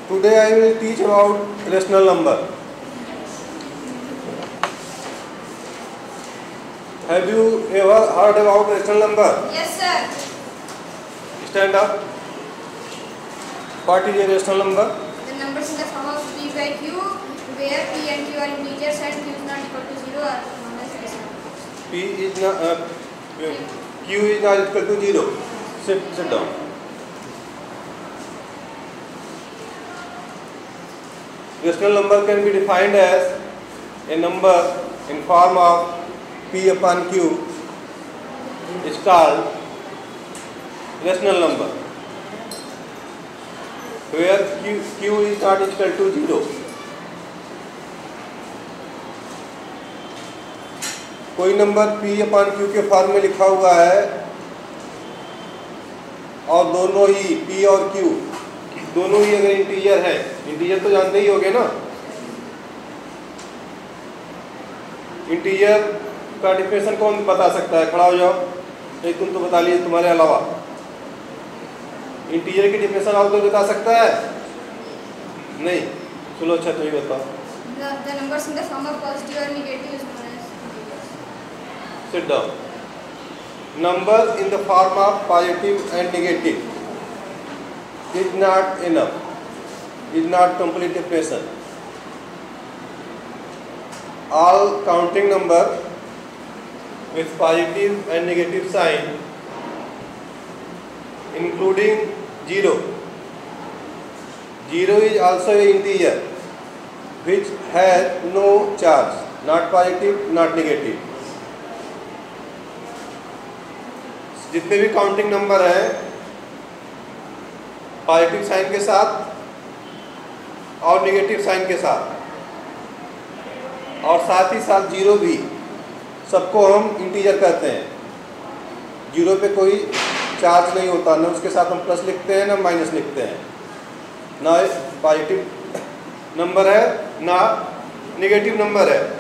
Today I will teach about rational number. Have you ever heard about rational number? Yes, sir. Stand up. What is a rational number? The numbers in the form of p by q, where p and q are integers and q is not equal to 0 are known as rational numbers. P is not Q is not equal to 0. Sit down. Rational number can be defined as a number in form of P upon Q is called rational number, where Q is not equal to 0. कोई number P upon Q के form में लिखा हुआ है और दोनों ही P और Q दोनों ही अगर इंटीजर है, इंटीजर तो जानते ही होगे ना, इंटीजर का डिफिनेशन कौन बता सकता है? खड़ा हो जाओ। नहीं, तुम तो बता लिए, तुम्हारे अलावा इंटीजर की डिफिनेशन और कोई बता सकता है? नहीं, चलो अच्छा तुम ही बताओ। The numbers in the form of positive or negative is known as integers. Sit down. Number in the form of positive and negative is not enough, is not complete definition. All counting number with positive and negative sign, including 0. 0 is also an integer which has no charge, not positive, not negative. जितने भी counting number हैं positive sign के साथ और negative sign के साथ और साथ ही साथ 0 भी, सबको हम इंटीजर कहते हैं। 0 पे कोई चार्ज नहीं होता, ना उसके साथ हम प्लस लिखते हैं ना माइनस लिखते हैं, ना पॉजिटिव नंबर है ना नेगेटिव नंबर है।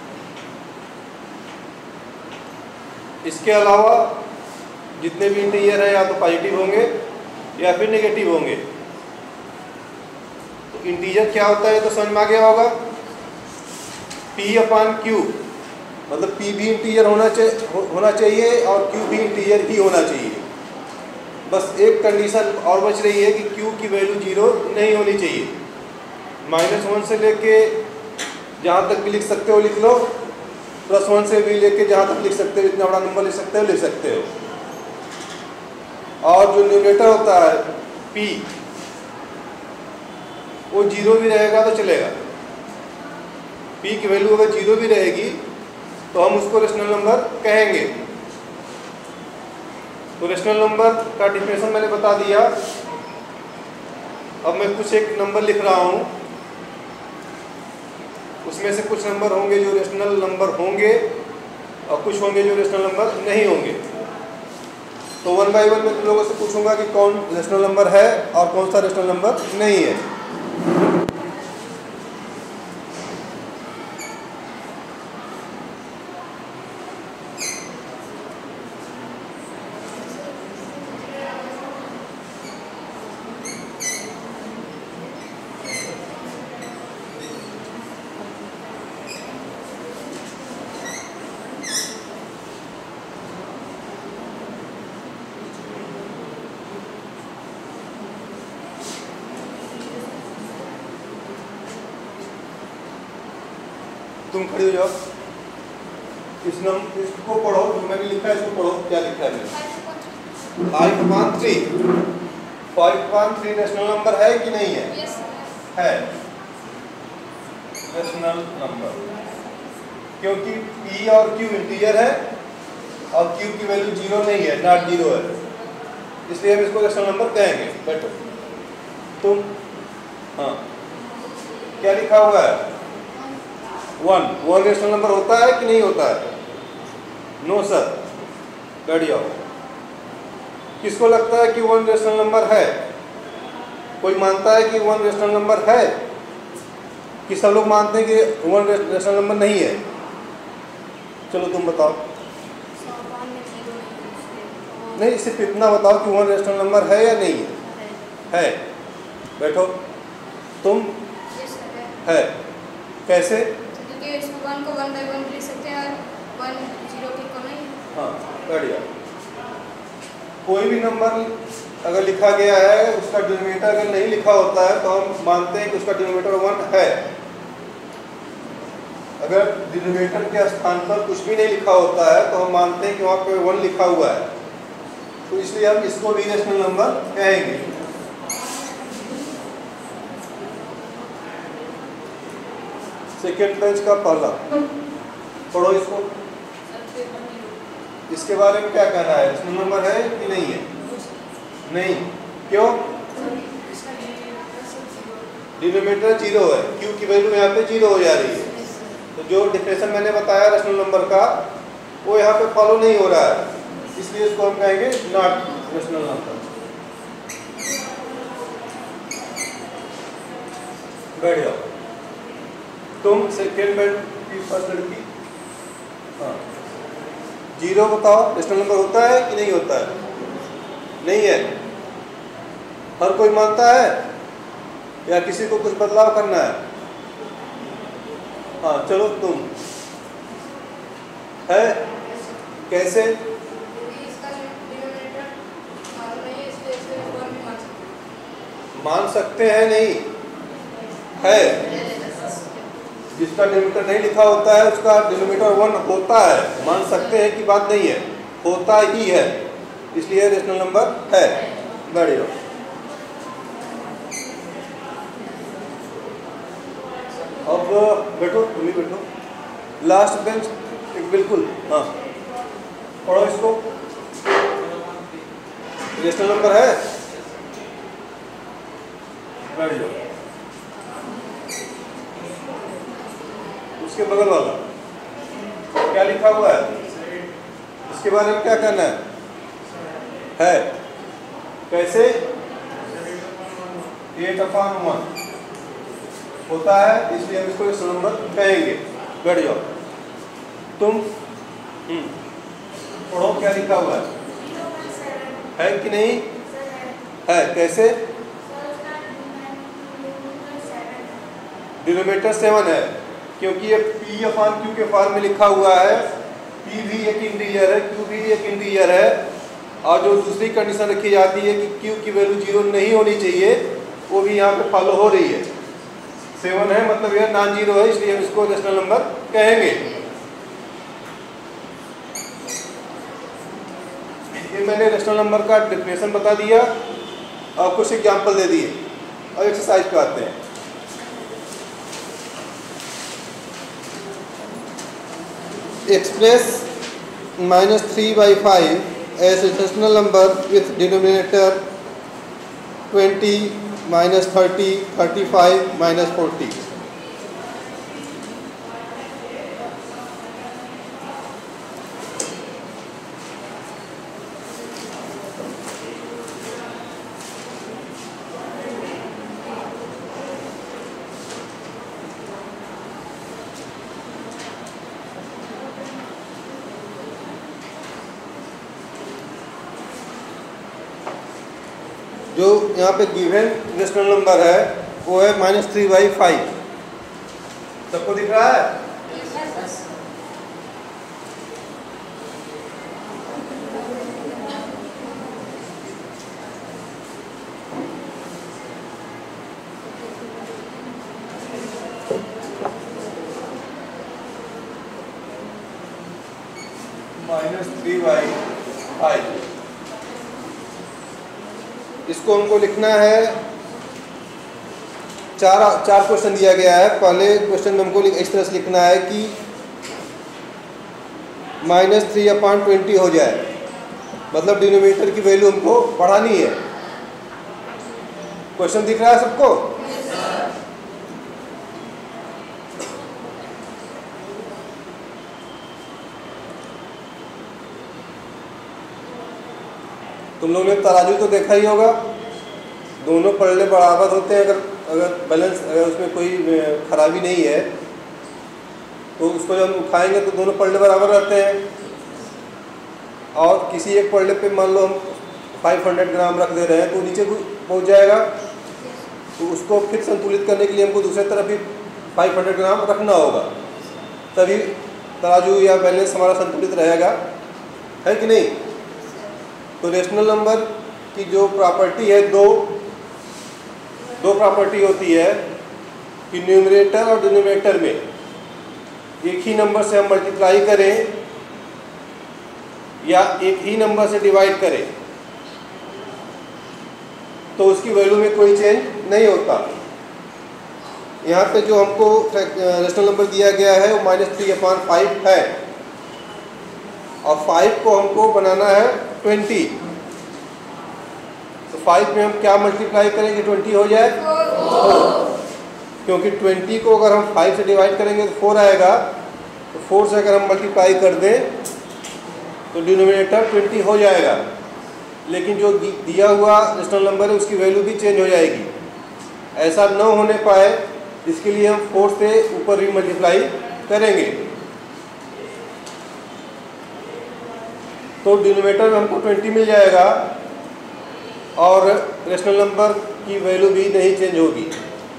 इसके अलावा जितने भी इंटीजर हैं या तो पॉजिटिव होंगे या फिर नेगेटिव होंगे। तो इंटीजर क्या होता है तो समझ में आ गया होगा। P अपॉन Q मतलब P भी इंटीजर होना चाहिए और Q भी इंटीजर ही होना चाहिए। बस एक कंडीशन और बच रही है कि Q की वैल्यू 0 नहीं होनी चाहिए। -1 से लेके जहाँ तक भी लिख सकते हो लिख लो, +1 से भी लेके जहाँ तक लिख सकते हो, इतना बड़ा नंबर लिख सकते हो लिख सकते हो। और जो न्यूमरेटर होता है P वो 0 भी रहेगा तो चलेगा। P की वैल्यू अगर 0 भी रहेगी तो हम उसको रेशनल नंबर कहेंगे। तो रेशनल नंबर का डिफिनेशन मैंने बता दिया। अब मैं कुछ एक नंबर लिख रहा हूँ, उसमें से कुछ नंबर होंगे जो रेशनल नंबर होंगे और कुछ होंगे जो रेशनल नंबर नहीं होंगे। तो 1 बाय 1 मैं तुम लोगों से पूछूंगा कि कौन रेशनल नंबर है और कौन सा रेशनल नंबर नहीं है। तुम खड़ी हो जाओ। इसको पढ़ो, जो मैंने लिखा है इसको पढ़ो। क्या लिखा है मैंने? 5/3 रेशनल नंबर है कि नहीं है? Yes, है रेशनल नंबर, क्योंकि P और Q इंटीजर है और Q की वैल्यू 0 नहीं है, नॉट 0 है, इसलिए हम इसको रेशनल नंबर कहेंगे। बैठो तुम। हाँ, क्या लिखा हुआ है? 1 रेशनल नंबर होता है कि नहीं होता है? No sir. बैठ जाओ। किसको लगता है कि 1 रेशनल नंबर है? कोई मानता है कि 1 रेशनल नंबर है? कि सब लोग मानते हैं कि 1 रेशनल नंबर नहीं है? चलो तुम बताओ। नहीं, सिर्फ इतना बताओ कि 1 रेशनल नंबर है या नहीं है? है। बैठो। तुम यस सर है कैसे? क्योंकि इसमें 1 को 1 by 1 लिख सकते हैं और 1 0 के इक्वल नहीं है। हाँ बढ़िया। कोई भी नंबर अगर लिखा गया है उसका डिनोमिनेटर अगर नहीं लिखा होता है तो हम मानते हैं कि उसका डिनोमिनेटर 1 है। अगर डिनोमिनेटर के स्थान पर कुछ भी नहीं लिखा होता है तो हम मानते हैं कि वहाँ पे 1 लिखा हुआ है, तो इसलिए हम इसको भी रेशनल नंबर कहेंगे। सेकेंड पेज का पहला पढ़ो इसको। इसके बारे में क्या कहना है? रेशनल नंबर है कि नहीं है? नहीं। क्यों? डिनोमिनेटर 0 है, क्यू की वैल्यू यहाँ पे 0 हो जा रही है, तो जो डिफिनेशन मैंने बताया रेशनल नंबर का वो यहाँ पे फॉलो नहीं हो रहा है, इसलिए इसको हम कहेंगे नॉट रेशनल नंबर। बैठ जाओ। तुम सेकेंड बेड की फर्स्ट लड़की, हाँ 0 बताओ रेशनल नंबर होता है कि नहीं होता है? नहीं है। हर कोई मानता है या किसी को कुछ बदलाव करना है? हाँ चलो तुम है कैसे? मान सकते हैं नहीं है, जिसका डिनोमिनेटर नहीं लिखा होता है उसका डिनोमिनेटर 1 होता है। मान सकते हैं कि बात नहीं है, होता ही है, इसलिए रेशनल नंबर है। बढ़िया। अब बैठो, तुम ही बैठो लास्ट बेंच एक बिल्कुल। हाँ पढ़ो इसको। रेशनल नंबर है? बैठ जाओ। उसके बगल वाला क्या लिखा हुआ है? इसके बारे में क्या कहना है? कैसे? 8/1 होता है, इसलिए हम इसको रेशनल नंबर कहेंगे। बैठ जाओ। तुम पढ़ो क्या लिखा हुआ है कि नहीं है? कैसे? डिनोमिनेटर 7 है, क्योंकि ये P/Q के फॉर्म में लिखा हुआ है। P भी एक इंटीजर है, Q भी एक इंटीजर है, और जो दूसरी कंडीशन रखी जाती है कि Q की वैल्यू 0 नहीं होनी चाहिए, वो भी यहाँ पे फॉलो हो रही है। 7 है मतलब यह नॉन जीरो है, इसलिए हम इसको रेशनल नंबर कहेंगे। ये मैंने रेशनल नंबर का डेफिनेशन बता दिया और कुछ एग्जाम्पल दे दिए, और एक्सरसाइज पे आते हैं। Express -3/5 as a rational number with denominator 20, -30, 35, -40. जो यहाँ पे गिवन रेशनल नंबर है वो है -3/5। सबको दिख रहा है? -3/5 इसको हमको लिखना है। चार क्वेश्चन दिया गया है। पहले क्वेश्चन में हमको इस तरह से लिखना है कि -3/20 हो जाए, मतलब डिनोमिनेटर की वैल्यू हमको बढ़ानी है। क्वेश्चन दिख रहा है सबको? तुम लोगों ने तराजू तो देखा ही होगा, दोनों पलड़े बराबर होते हैं। अगर बैलेंस, अगर उसमें कोई खराबी नहीं है तो उसको जब हम उठाएंगे तो दोनों पलड़े बराबर रहते हैं। और किसी एक पलड़े पे मान लो हम 500 ग्राम रख दे रहे हैं तो नीचे पहुंच जाएगा। तो उसको फिर संतुलित करने के लिए हमको दूसरी तरफ भी 500 ग्राम रखना होगा, तभी तराजू या बैलेंस हमारा संतुलित रहेगा, है कि नहीं। तो रेशनल नंबर की जो प्रॉपर्टी है, दो प्रॉपर्टी होती है कि न्यूमरेटर और डिनोमिनेटर में एक ही नंबर से हम मल्टीप्लाई करें या एक ही नंबर से डिवाइड करें तो उसकी वैल्यू में कोई चेंज नहीं होता। यहाँ पे जो हमको रेशनल नंबर दिया गया है वो -3/5 है और 5 को हमको बनाना है 20। तो 5 में हम क्या मल्टीप्लाई करेंगे 20 हो जाए, क्योंकि 20 को अगर हम 5 से डिवाइड करेंगे तो 4 आएगा, तो 4 से अगर हम मल्टीप्लाई कर दें तो डिनोमिनेटर 20 हो जाएगा, लेकिन जो दिया हुआ रेशनल नंबर है उसकी वैल्यू भी चेंज हो जाएगी। ऐसा न होने पाए इसके लिए हम 4 से ऊपर भी मल्टीप्लाई करेंगे। तो डिनोमिनेटर में हमको 20 मिल जाएगा और रेशनल नंबर की वैल्यू भी नहीं चेंज होगी।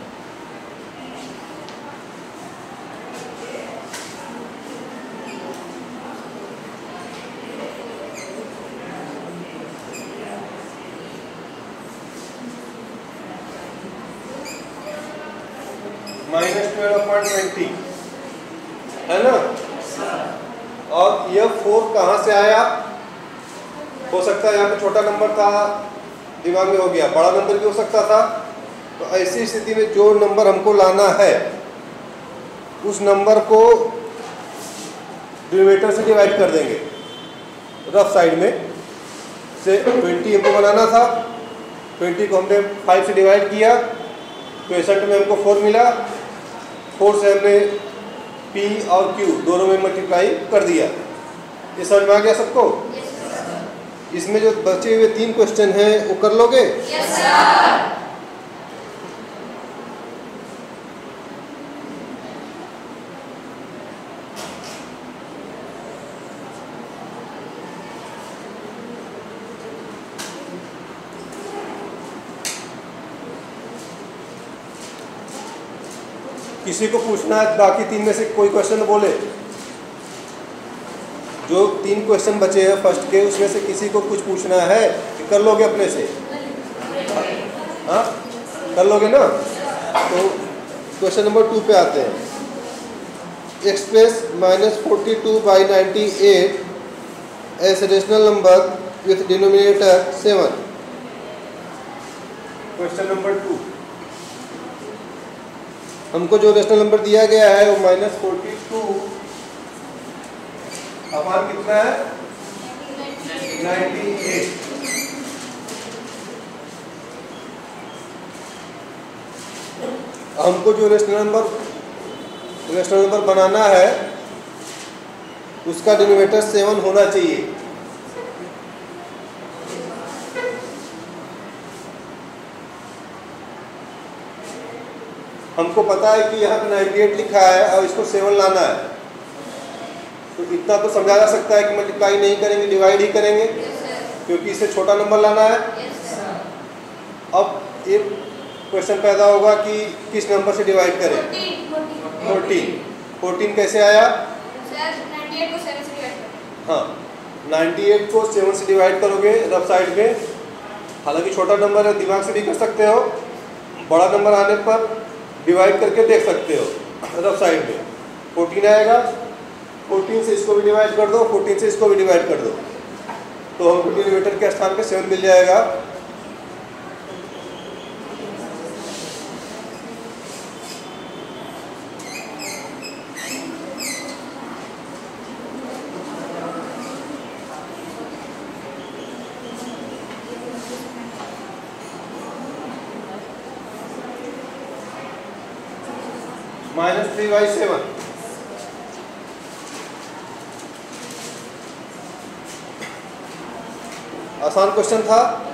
-12/20 है ना। और यह 4 कहाँ से आया, हो सकता है यहाँ पे छोटा नंबर था दिमाग में हो गया, बड़ा नंबर भी हो सकता था। तो ऐसी स्थिति में जो नंबर हमको लाना है उस नंबर को डिनोमिनेटर से डिवाइड कर देंगे। रफ साइड में से 20 हमको बनाना था, 20 को हमने 5 से डिवाइड किया, 65 में हमको 4 मिला, 4 से हमने P और Q दोनों में मल्टीप्लाई कर दिया। ये समझ में आ गया सबको? इसमें जो बचे हुए 3 क्वेश्चन हैं वो कर लोगे? Yes sir. किसी को पूछना है बाकी 3 में से कोई क्वेश्चन बोले? जो 3 क्वेश्चन बचे हैं फर्स्ट के उसमें से किसी को कुछ पूछना है कि कर लोगे अपने से? हाँ कर लोगे ना। तो क्वेश्चन नंबर 2 पे आते हैं। Express -42/98 as rational number with denominator 7। Question number 2, हमको जो रेशनल नंबर दिया गया है वो -42 अपान कितना है 98। हमको जो रेशनल नंबर बनाना है उसका डिनोमिनेटर 7 होना चाहिए। हमको पता है कि यहाँ पे 98 लिखा है और इसको 7 लाना है, तो इतना तो समझा जा सकता है कि मल्टीप्लाई नहीं करेंगे, डिवाइड ही करेंगे, क्योंकि इससे छोटा नंबर लाना है। अब एक क्वेश्चन पैदा होगा कि किस नंबर से डिवाइड करें? 14 कैसे आया? सर 98 को 7 से डिवाइड करें। हाँ 98 को 7 से डिवाइड करोगे रफ साइड में, हालांकि छोटा नंबर है दिमाग से भी कर सकते हो, बड़ा नंबर आने पर डिवाइड करके देख सकते हो। रफ साइड में 14 आएगा, 14 से इसको भी डिवाइड कर दो, 14 से इसको भी डिवाइड कर दो, तो हमको डिनोमिनेटर के स्थान पे 7 मिल जाएगा। -3/7 आसान क्वेश्चन था।